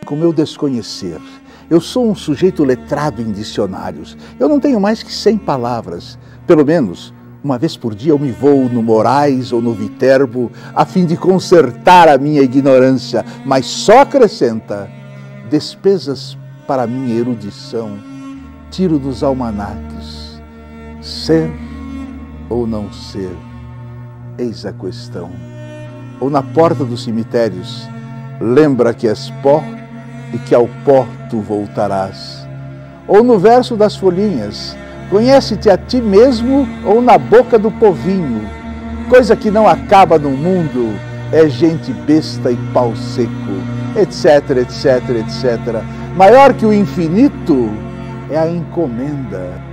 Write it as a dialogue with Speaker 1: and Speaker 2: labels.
Speaker 1: Com meu desconhecer, eu sou um sujeito letrado em dicionários. Eu não tenho mais que 100 palavras. Pelo menos, uma vez por dia eu me vou no Moraes ou no Viterbo a fim de consertar a minha ignorância, mas só acrescenta despesas para a minha erudição. Tiro dos almanaques. Ser ou não ser? Eis a questão. Ou na porta dos cemitérios, lembra que és pó e que ao pó tu voltarás. Ou no verso das folhinhas, conhece-te a ti mesmo ou na boca do povinho. Coisa que não acaba no mundo é gente besta e pau seco, etc, etc, etc. Maior que o infinito é a encomenda.